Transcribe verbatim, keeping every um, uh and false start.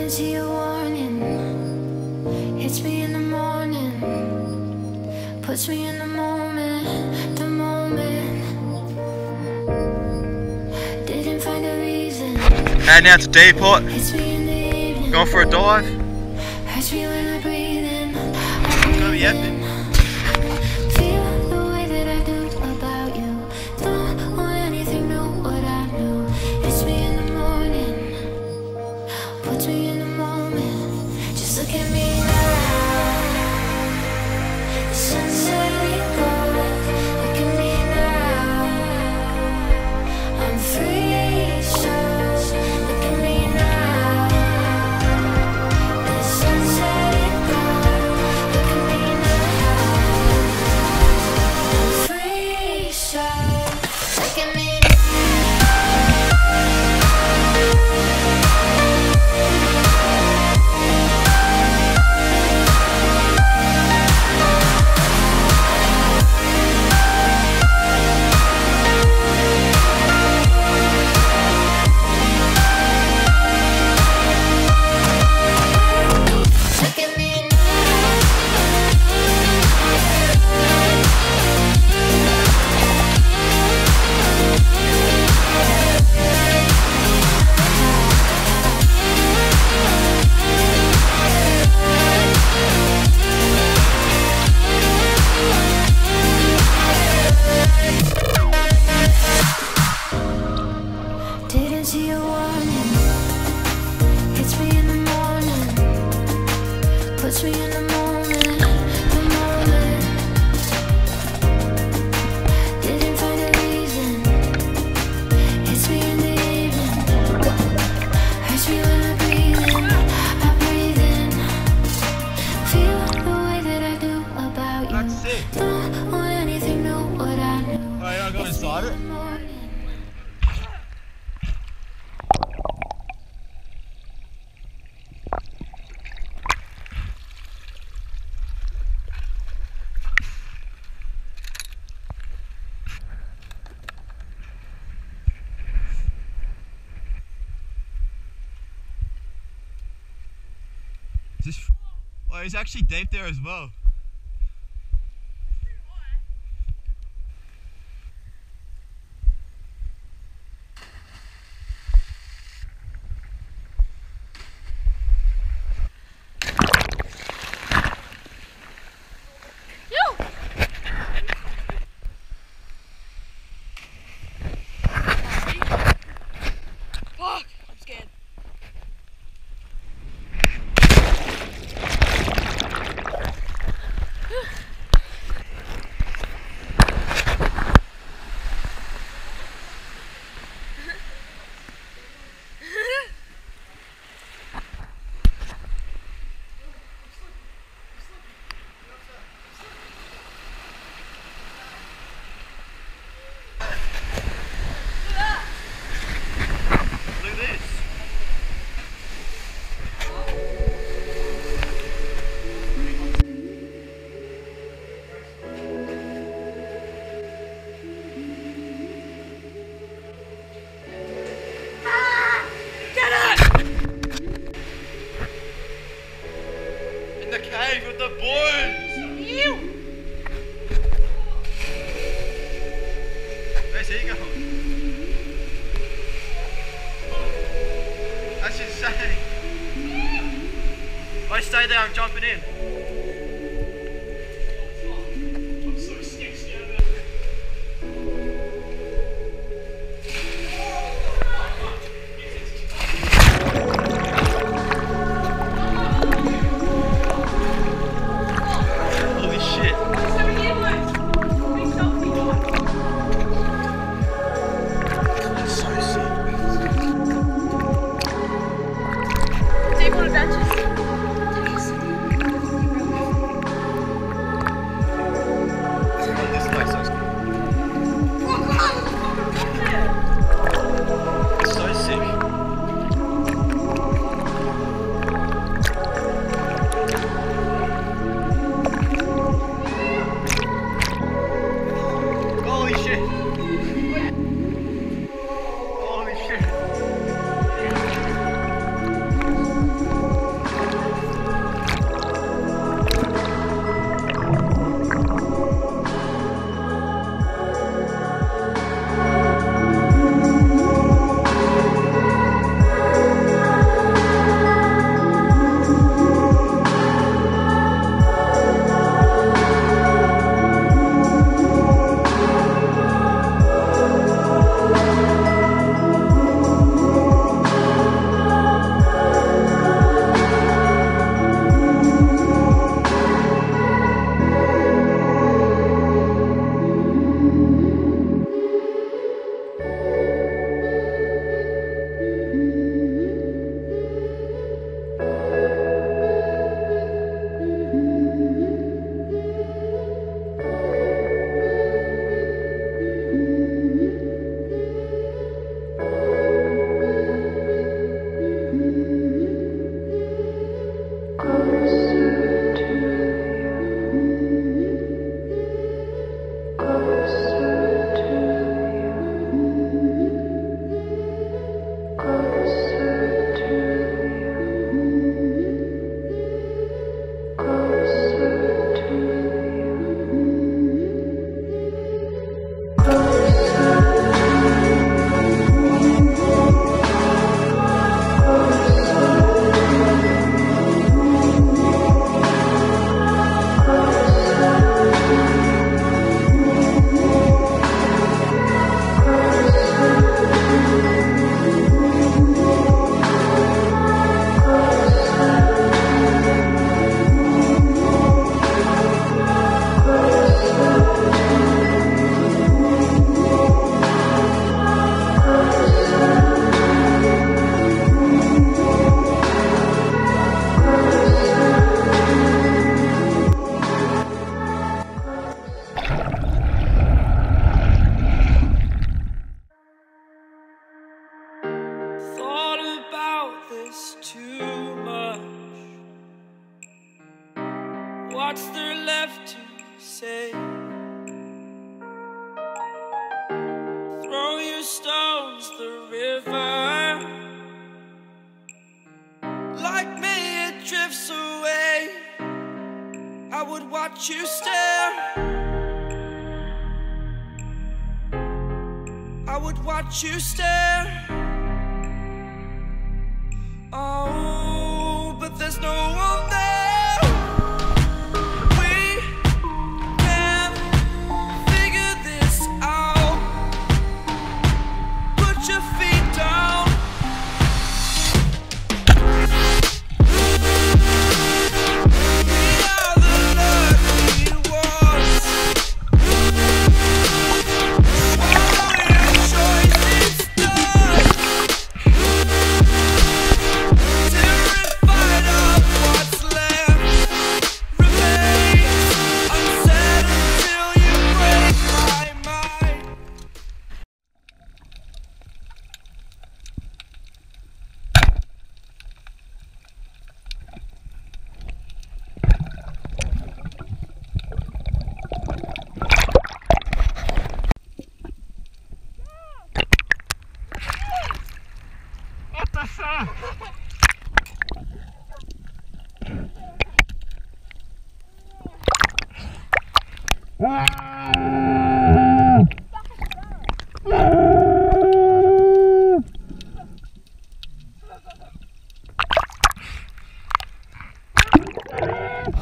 Didn't see a warning. Hits me in the morning. Puts me in the moment. The moment. Didn't find a reason. Heading out to Depot. Hits me in the evening. Going for a dive. Hurts me when I breathe in. It's gonna be epic. Feel the way that I do about you. Don't want anything new, what I know. Hits me in the morning. Puts me in the moment. Just look at me now. The sunset ain't gold. Look at me now. I'm free, so look at me now. The sunset ain't gold. Look at me now. I'm free, so look at me now. Look at me now. Didn't see a warning. Hits me in the morning. Puts me in the moment. The moment. Didn't find a reason. Hits me in the evening. Hurts me when I breathe in. I breathe in. Feel the way that I do about you. That's sick. Don't want anything new, what I know. Alright, I'll go Hits me inside in it. the morning. Is this, oh, it's actually deep there as well. Fuck! I'm scared. Look at this. Get it! In the cave with the boys. Ew! Where's he going? That's insane. I stay there, I'm jumping in. I'm so sketchy out there. Holy shit. That's so sick. Do you want adventures? is too much. What's there left to say? Throw your stones the river. Like me it drifts away. I would watch you stare. I would watch you stare. Oh, but there's no one there. We can figure this out. Put your feet down. We are the lucky ones. Follow your choice, it's done. Terrified of what's left remains unsaid until you break my mind. What the fuck? Wow.